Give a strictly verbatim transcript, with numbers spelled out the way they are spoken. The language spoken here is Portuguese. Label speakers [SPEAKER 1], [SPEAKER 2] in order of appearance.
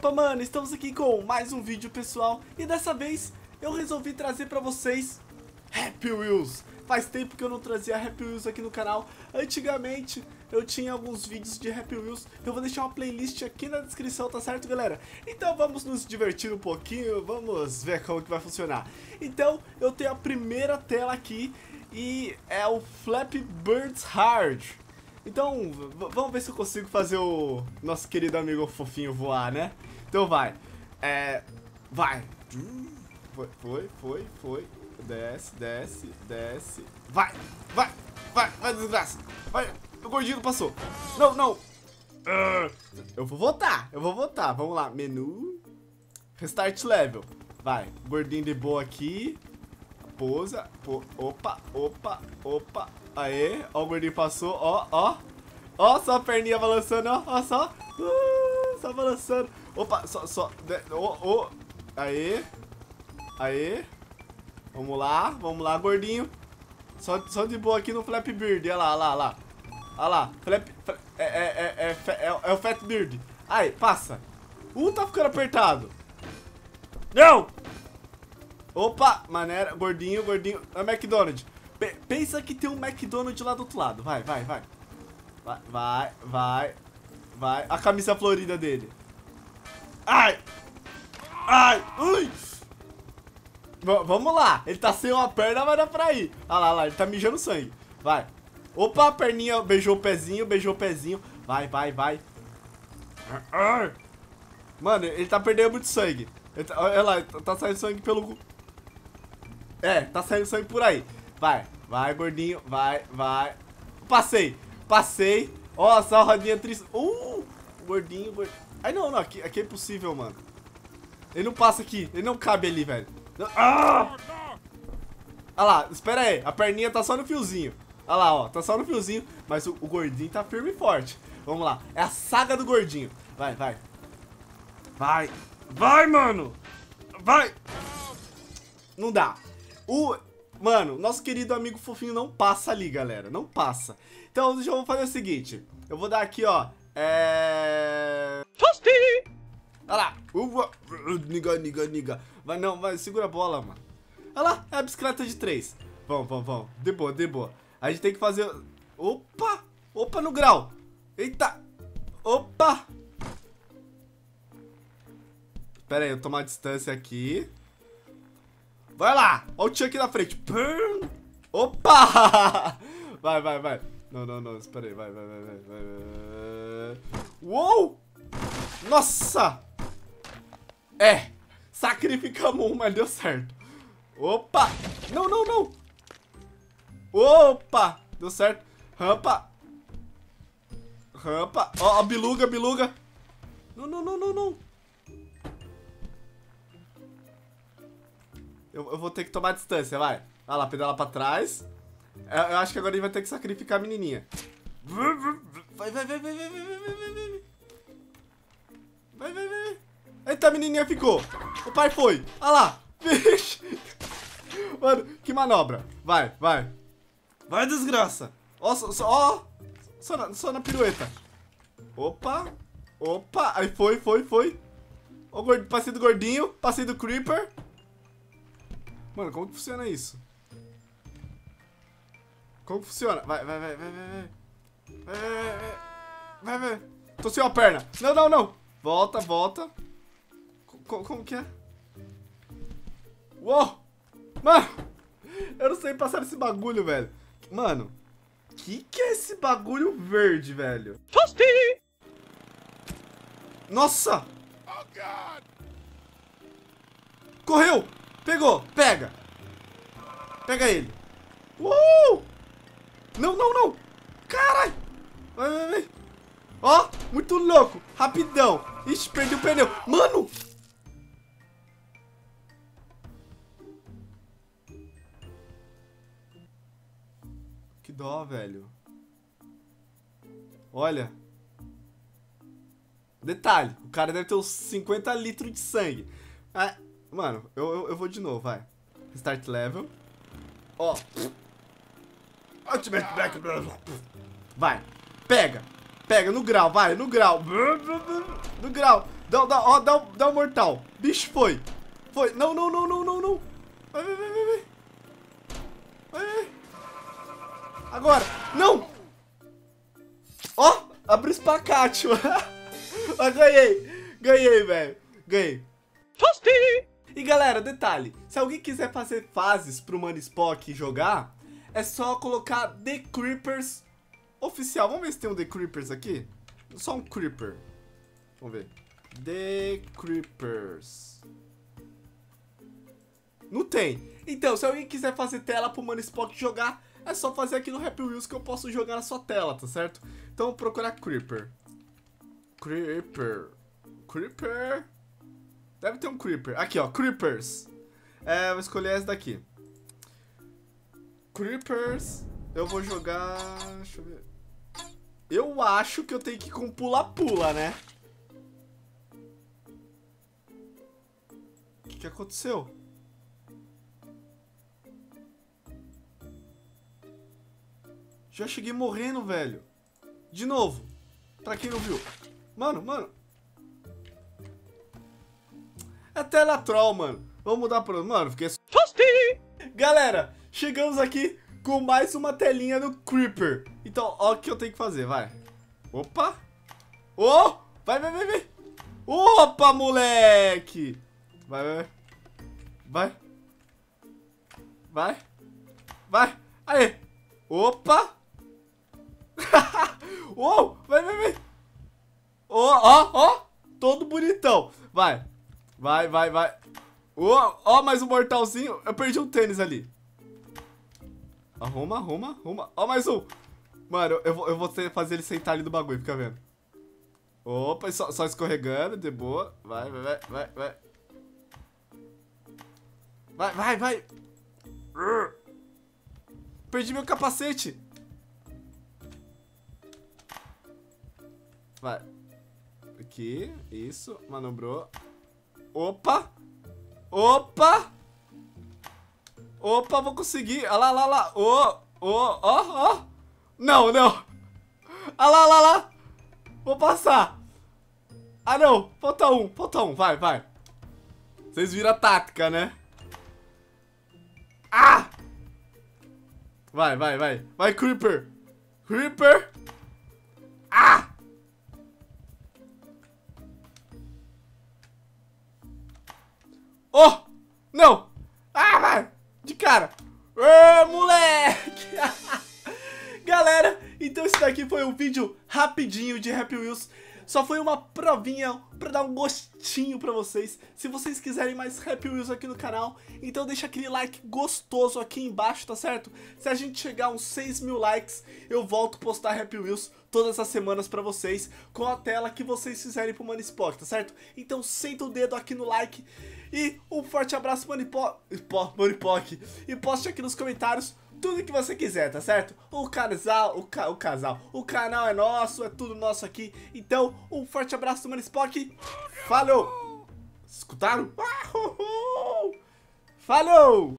[SPEAKER 1] Opa, mano, estamos aqui com mais um vídeo, pessoal. E dessa vez eu resolvi trazer pra vocês Happy Wheels. Faz tempo que eu não trazia Happy Wheels aqui no canal. Antigamente eu tinha alguns vídeos de Happy Wheels. Eu vou deixar uma playlist aqui na descrição, tá certo, galera? Então vamos nos divertir um pouquinho, vamos ver como que vai funcionar. Então eu tenho a primeira tela aqui e é o Flappy Birds Hard. Então, vamos ver se eu consigo fazer o nosso querido amigo fofinho voar, né? Então vai. É... Vai. Foi, foi, foi, foi. Desce, desce, desce. Vai, vai, vai, vai, desgraça. Vai, o gordinho passou. Não, não. Eu vou voltar, eu vou voltar. Vamos lá, menu. Restart level. Vai, gordinho de boa aqui. Pousa. Po... Opa, opa, opa. Aê, ó, o gordinho passou, ó, ó. Ó, só a perninha balançando, ó, ó, só. Uh, só balançando. Opa, só, só. Ó, ó. Aê. Aê. Vamos lá, vamos lá, gordinho. Só, só de boa aqui no Flappy Bird. Olha lá, olha lá, olha lá. Olha lá, Flap, é, é, é, é, é, é o Fat Bird. Aí, passa. Uh, tá ficando apertado. Não! Opa, maneira, gordinho, gordinho. É o McDonald's. P pensa que tem um McDonald's lá do outro lado. Vai, vai, vai. Vai, vai, vai. Vai. A camisa florida dele. Ai! Ai! Ui! V vamos lá. Ele tá sem uma perna, mas dá pra ir. Olha lá, olha lá. Ele tá mijando sangue. Vai. Opa, a perninha beijou o pezinho, beijou o pezinho. Vai, vai, vai. Mano, ele tá perdendo muito sangue. Ele tá, olha lá, tá saindo sangue pelo... É, tá saindo sangue por aí. Vai, vai, gordinho. Vai, vai. Passei, passei. Ó, só a rodinha triste. Uh, gordinho, gordinho. Ai, não, não, aqui, aqui é impossível, mano. Ele não passa aqui, ele não cabe ali, velho. Ah! Olha lá, espera aí. A perninha tá só no fiozinho. Olha lá, ó, tá só no fiozinho. Mas o, o gordinho tá firme e forte. Vamos lá, é a saga do gordinho. Vai, vai. Vai, vai, mano. Vai. Não dá. O... Mano, nosso querido amigo fofinho não passa ali, galera. Não passa. Então, deixa eu vou fazer o seguinte. Eu vou dar aqui, ó. É... Tosti! Olha lá. Uh, niga, niga, niga. Vai, não, vai, segura a bola, mano. Olha lá, é a bicicleta de três. Vamos, vamos, vamos. De boa, de boa. A gente tem que fazer... Opa! Opa no grau. Eita! Opa! Pera aí, eu tomo a distância aqui. Vai lá! Olha o tio aqui na frente. Opa! Vai, vai, vai. Não, não, não. Espera aí. Vai, vai, vai, vai, vai. Uou! Nossa! É. Sacrificamos um, mas deu certo. Opa! Não, não, não. Opa! Deu certo. Rampa. Rampa. Ó, ó, biluga, biluga. Não, não, não, não, não. Eu, eu vou ter que tomar distância, vai. Olha lá, pedala pra trás. Eu, eu acho que agora ele vai ter que sacrificar a menininha. Vai, vai, vai, vai, vai, vai, vai, vai, vai. Vai, vai, vai. Eita, a menininha ficou. O pai foi. Olha lá. Vixe. Mano, que manobra. Vai, vai. Vai, desgraça. Ó, só, só, ó. Só na, só na pirueta. Opa. Opa. Aí foi, foi, foi. Ó, o passei do gordinho. Passei do creeper. Mano, como que funciona isso? Como que funciona? Vai, vai, vai, vai, vai, vai. Vai, vai, vai. Vai, vai. Tô sem uma perna. Não, não, não. Volta, volta. Como, como que é? Uou! Mano! Eu não sei passar esse bagulho, velho. Mano, que que é esse bagulho verde, velho? Tosti! Nossa! Oh, God. Correu! Pegou! Pega! Pega ele! Uh! Não, não, não! Caralho! Vai, vai, vai! Ó! Muito louco! Rapidão! Ixi, perdi o pneu! Mano! Que dó, velho. Olha. Detalhe, o cara deve ter uns cinquenta litros de sangue. Ah, mano, eu, eu, eu vou de novo, vai. Restart level. Ó. Ultimate Black. Vai. Pega. Pega no grau, vai, no grau. No grau. Dá, dá, ó, dá, dá um mortal. Bicho, foi. Foi. Não, não, não, não, não, não. Vai, vai, vai, vai, vai. Vai, vai. Agora. Não. Ó, abriu o espacate. Ó, ganhei. Ganhei, velho. Ganhei. E galera, detalhe. Se alguém quiser fazer fases pro Mano Spock jogar, é só colocar The Creepers oficial. Vamos ver se tem um The Creepers aqui. Só um Creeper. Vamos ver. The Creepers. Não tem. Então, se alguém quiser fazer tela pro Mano Spock jogar, é só fazer aqui no Happy Wheels que eu posso jogar na sua tela, tá certo? Então, vou procurar Creeper. Creeper. Creeper. Deve ter um Creeper. Aqui, ó. Creepers. É, vou escolher esse daqui. Creepers. Eu vou jogar... Deixa eu ver. Eu acho que eu tenho que ir com pula-pula, né? O que, que aconteceu? Já cheguei morrendo, velho. De novo. Pra quem não viu. Mano, mano. É tela troll, mano. Vamos mudar pro... Mano, fiquei... Galera, chegamos aqui com mais uma telinha no Creeper. Então, ó o que eu tenho que fazer, vai. Opa. Oh, vai, vai, vai, vai. Opa, moleque. Vai, vai, vai. Vai. Vai. Aí. Opa. Oh, vai, vai, vai. Ó, ó, ó. Todo bonitão. Vai. Vai, vai, vai. Ó, ó, mais um mortalzinho. Eu perdi um tênis ali. Arruma, arruma, arruma. Ó, mais um. Mano, eu vou, eu vou ter, fazer ele sentar ali do bagulho, fica vendo. Opa, só, só escorregando, de boa. Vai, vai, vai, vai, vai. Vai, vai, vai. Perdi meu capacete. Vai. Aqui, isso, manobrou. Opa. Opa. Opa, vou conseguir. Olha lá, lá, lá. Ó, ó, ó, ó. Não, não. Olha lá, lá, lá. Vou passar. Ah, não. Falta um, falta um. Vai, vai. Vocês viram a tática, né? Ah! Vai, vai, vai. Vai, Creeper. Creeper. Ah! Oh! Não! Ah, vai! De cara! Ê, moleque! Galera, então esse daqui foi um vídeo rapidinho de Happy Wheels. Só foi uma provinha pra dar um gostinho pra vocês. Se vocês quiserem mais Happy Wheels aqui no canal, então deixa aquele like gostoso aqui embaixo, tá certo? Se a gente chegar a uns seis mil likes, eu volto a postar Happy Wheels todas as semanas pra vocês, com a tela que vocês fizerem pro Mano Spock, tá certo? Então senta o dedo aqui no like e um forte abraço, Mano Spock, e poste aqui nos comentários tudo que você quiser, tá certo? O casal, o, ca, o casal, o canal é nosso, é tudo nosso aqui. Então, um forte abraço do Mano Spock. Falou! Escutaram? Falou!